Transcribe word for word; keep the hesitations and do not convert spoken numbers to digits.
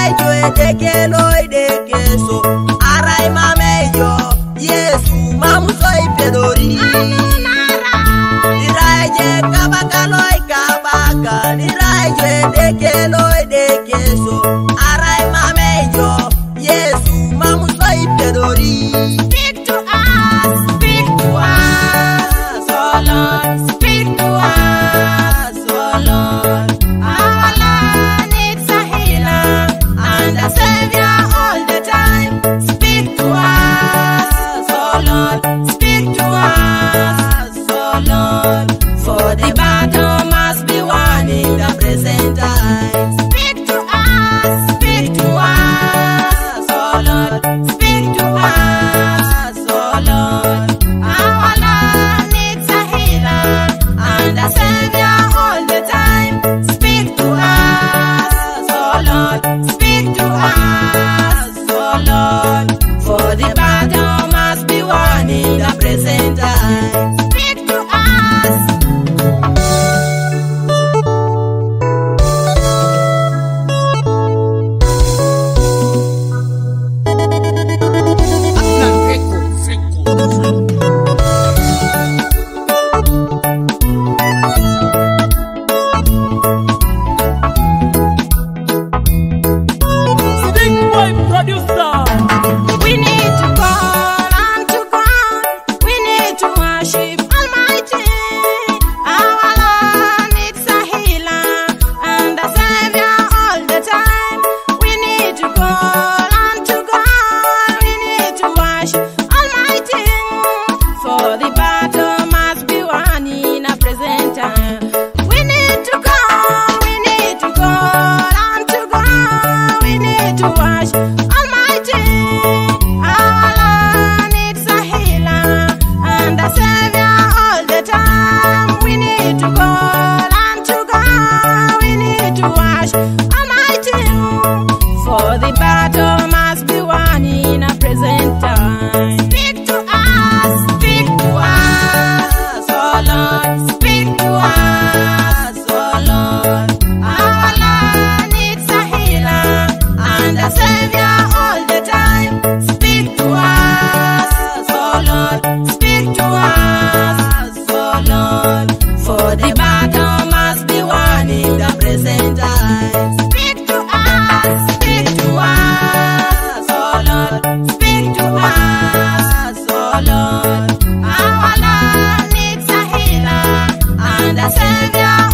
Nirayo de que no de queso. Aray mameyo, Yesu mamu soy pedori. Nirayo kabaka loy kabaka. Nirayo de que no de queso. Aray mameyo, Yesu mamu soy pedori. Speak to us, speak to us, oh Lord, speak to us, oh Lord. Our land needs a healer and a savior all the time. Speak to us, oh Lord, speak to us, oh Lord. For the battle must be won in the present time. Speak to us, speak to us, oh Lord, speak to us, oh Lord. Our land needs a healer and a savior all the time. Speak to us, oh Lord, speak to us, oh Lord. For the battle must be won in the present time. Speak to us. We need to call unto God. We need to worship Almighty. Our Lord needs a healer and a savior all the time. We need to call unto God. We need to worship Almighty. For the battle must be won in a present time. We need to call. We need to call unto God. We need to worship Almighty. Our Lord needs a healer and a savior all the time. We need to call unto God. We need to worship Almighty. For the battle must be won in a present time. Speak to us, speak to us, oh Lord. Speak to us, oh Lord. Our Lord needs a healer and a savior all the time. Speak to us, oh Lord. Speak to us, oh Lord. For the battle must be won in the present time. Speak to us, speak to us, oh Lord. Speak to us, oh Lord. Our Lord needs a healer and a savior